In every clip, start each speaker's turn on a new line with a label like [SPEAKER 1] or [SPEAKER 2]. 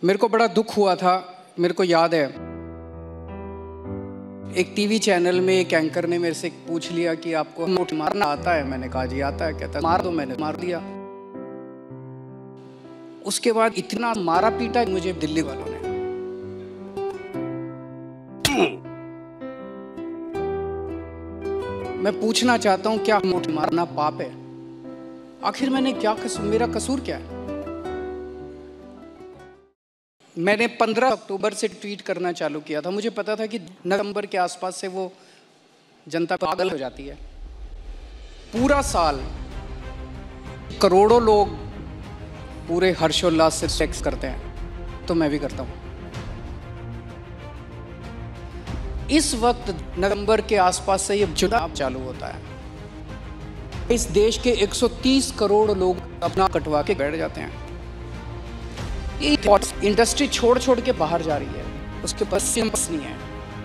[SPEAKER 1] मेरे को बड़ा दुख हुआ था। मेरे को याद है एक टीवी चैनल में एक एंकर ने मेरे से पूछ लिया कि आपको नोट मारना आता है। मैंने कहा जी आता है। कहता मार दो। मैंने मार दिया। उसके बाद इतना मारा पीटा मुझे दिल्ली वालों ने। मैं पूछना चाहता हूं क्या नोट मारना पाप है? आखिर मैंने क्या मेरा कसूर क्या है? मैंने 15 अक्टूबर से ट्वीट करना चालू किया था। मुझे पता था कि नवंबर के आसपास से वो जनता पागल हो जाती है। पूरा साल करोड़ों लोग पूरे हर्षोल्लास से सेक्स करते हैं, तो मैं भी करता हूं। इस वक्त नवंबर के आसपास से ये चुनाव चालू होता है। इस देश के 130 करोड़ लोग अपना कटवा के बैठ जाते हैं। इंडस्ट्री छोड़ छोड़ के बाहर जा रही है, उसके पास सिंपस नहीं है।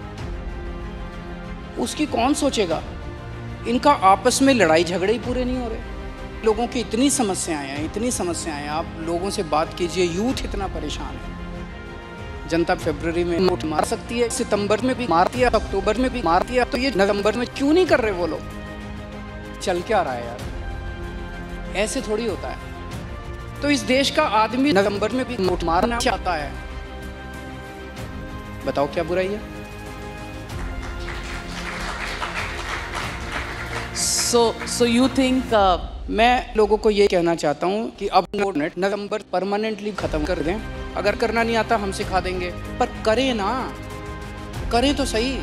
[SPEAKER 1] उसकी कौन सोचेगा? इनका आपस में लड़ाई झगड़े ही पूरे नहीं हो रहे। लोगों की इतनी समस्याएं हैं, इतनी समस्याएं हैं। आप लोगों से बात कीजिए, यूथ इतना परेशान है। जनता फरवरी में नोट मार सकती है, सितंबर में भी मार दिया, अक्टूबर में भी मार दिया, तो ये नवंबर में क्यों नहीं कर रहे वो लोग? चल क्या रहा है यार? ऐसे थोड़ी होता है। तो इस देश का आदमी नवंबर में भी नोट मारना चाहता है। बताओ क्या बुराई है?
[SPEAKER 2] So you think
[SPEAKER 1] मैं लोगों को ये कहना चाहता हूँ कि अब नवंबर परमानेंटली खत्म कर दें। अगर करना नहीं आता हम सिखा देंगे, पर करें ना, करें तो सही।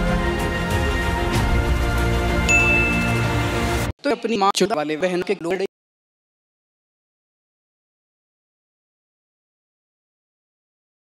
[SPEAKER 1] तो अपनी माँ वाले बहन के लोग